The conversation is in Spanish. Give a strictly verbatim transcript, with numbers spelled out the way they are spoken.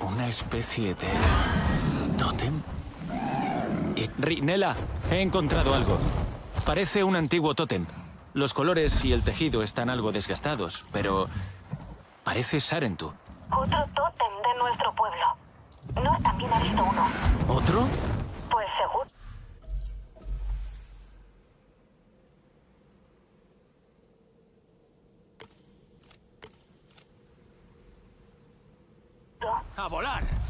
Una especie de... ¿tótem? Eh, Rinela, he encontrado algo. Parece un antiguo tótem. Los colores y el tejido están algo desgastados, pero... parece Sarentu. Otro tótem de nuestro pueblo. Nor también ha visto uno. ¿Otro? Pues seguro. ¡A volar!